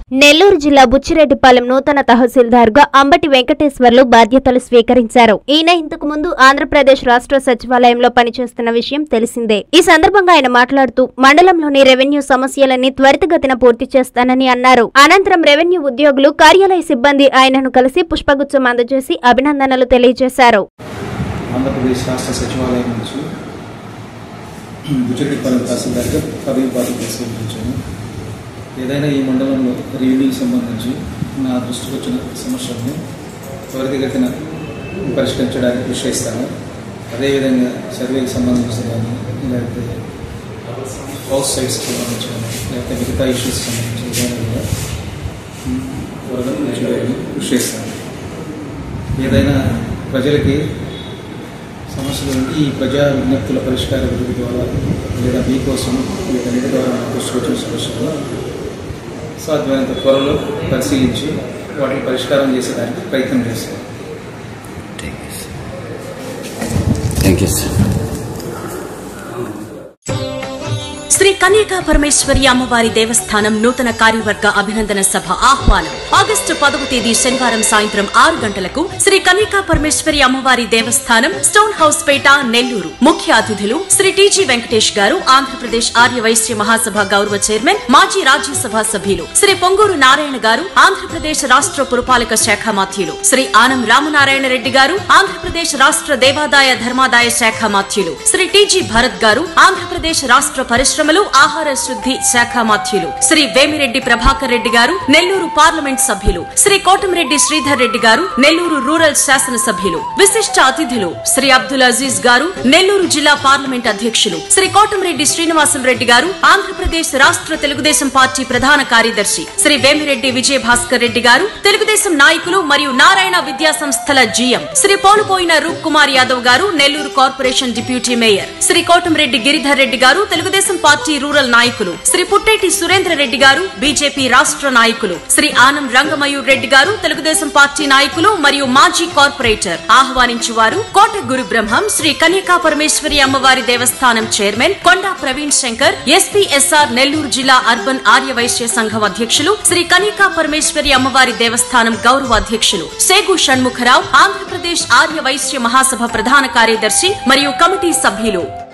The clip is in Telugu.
నెల్లూరు జిల్లా బుచ్చిరెడ్డిపాలెం నూతన తహసీల్దార్గా అంబటి వెంకటేశ్వర్లు బాధ్యతలు స్వీకరించారు. ఈయన ఇంతకు ముందు ఆంధ్రప్రదేశ్ రాష్ట్ర సచివాలయంలో పనిచేస్తున్న విషయం తెలిసిందే. ఈ సందర్భంగా ఆయన మాట్లాడుతూ మండలంలోని రెవెన్యూ సమస్యలన్నీ త్వరితగతిన పూర్తి చేస్తానని అన్నారు. అనంతరం రెవెన్యూ ఉద్యోగులు, కార్యాలయ సిబ్బంది ఆయనను కలిసి పుష్పగుచ్చం అందజేసి అభినందనలు తెలియజేశారు. ఆంధ్రప్రదేశ్ రాష్ట్ర సచివాలయం నుంచి బుచ్చిరెడ్డిపాలెం తహసీల్దార్గా పదవి బాధ్యతలు స్వీకరించాను. ఏదైనా ఈ మండలంలో రెవెన్యూకి సంబంధించి నా దృష్టికి వచ్చిన సమస్యలను త్వరితగతిన పరిష్కరించడానికి కృషి చేస్తాను. అదేవిధంగా సర్వేకి సంబంధించిన కానీ, లేకపోతే హౌస్ సైట్స్కి సంబంధించిన లేకపోతే మిగతా ఇష్యూస్కి సంబంధించిన దాని కూడా త్వరగా కృషి చేస్తాను. ఏదైనా ప్రజలకి సమస్యలు ఉంటే ఈ ప్రజా విజ్ఞప్తుల పరిష్కార విధి ద్వారా లేదా మీకోసం వీటన్నిటి ద్వారా దృష్టికి వచ్చిన సమస్యలు సాధ్యమైనంత త్వరలో పరిశీలించి వాటిని పరిష్కారం చేసేదానికి ప్రయత్నం చేస్తాం. Thank you sir. Shri Kanyaka Parameshwari అమ్మవారి దేవస్థానం నూతన కార్యవర్గ అభినందన సభ ఆహ్వానం. ఆగస్టు 10వ తేదీ శనివారం సాయంత్రం 6 గంటలకు శ్రీ కన్యకా పరమేశ్వరి అమ్మవారి దేవస్థానం, స్టోన్ హౌస్ పేట, నెల్లూరు. ముఖ్య అతిథులు శ్రీ టీజీ వెంకటేష్ గారు, ఆంధ్రప్రదేశ్ ఆర్యవైశ్య మహాసభ గౌరవ చైర్మన్, మాజీ రాజ్యసభ సభ్యులు శ్రీ పొంగూరు నారాయణ గారు, ఆంధ్రప్రదేశ్ రాష్ట్ర పురపాలక శాఖ మాత్యులు శ్రీ ఆనం రామనారాయణ రెడ్డి గారు, ఆంధ్రప్రదేశ్ రాష్ట్ర దేవాదాయ ధర్మాదాయ శాఖ మాత్యులు శ్రీ టీజీ భరత్ గారు, ఆంధ్రప్రదేశ్ రాష్ట్ర పరిశ్రమలు, ఆహార శుద్ధి శాఖ మాత్యులు శ్రీ వేమిరెడ్డి ప్రభాకర్ రెడ్డి గారు, నెల్లూరు పార్లమెంట్ సభ్యులు శ్రీ కోటమిరెడ్డి శ్రీధర్ రెడ్డి గారు, నెల్లూరు రూరల్ శాసన సభ్యులు. విశిష్ట అతిథులు శ్రీ అబ్దుల్ అజీజ్ గారు, నెల్లూరు జిల్లా పార్లమెంట్ అధ్యక్షులు శ్రీ కోటమిరెడ్డి శ్రీనివాసులు రెడ్డి గారు, ఆంధ్రప్రదేశ్ రాష్ట్ర తెలుగుదేశం పార్టీ ప్రధాన కార్యదర్శి శ్రీ వేమిరెడ్డి విజయభాస్కర్ రెడ్డి గారు, తెలుగుదేశం నాయకులు మరియు నారాయణ విద్యా సంస్థల GM Shri Polupoyina Roop Kumar Yadav garu, Nellore corporation deputy mayor Shri Kotamreddy Giridhar Reddy garu, Telugu Desam party rural నాయకులు శ్రీ పుట్టేటి సురేంద్ర రెడ్డి గారు, బీజేపీ రాష్ట్ర నాయకులు శ్రీ ఆనం రంగమయూర్ రెడ్డి గారు, తెలుగుదేశం పార్టీ నాయకులు మరియు మాజీ కార్పొరేటర్. ఆహ్వానించువారు కోట గురు బ్రహ్మం శ్రీ కన్యకా పరమేశ్వరి అమ్మవారి దేవస్థానం చైర్మన్ కొండా ప్రవీణ్ శంకర్, ఎస్పీఎస్ఆర్ నెల్లూరు జిల్లా అర్బన్ ఆర్యవైశ్య సంఘం అధ్యక్షులు శ్రీ కన్యకా పరమేశ్వరి అమ్మవారి దేవస్థానం గౌరవ అధ్యక్షులు సేగు షణ్ముఖరావు, ఆంధ్రప్రదేశ్ ఆర్యవైశ్య మహాసభ ప్రధాన కార్యదర్శి మరియు కమిటీ సభ్యులు.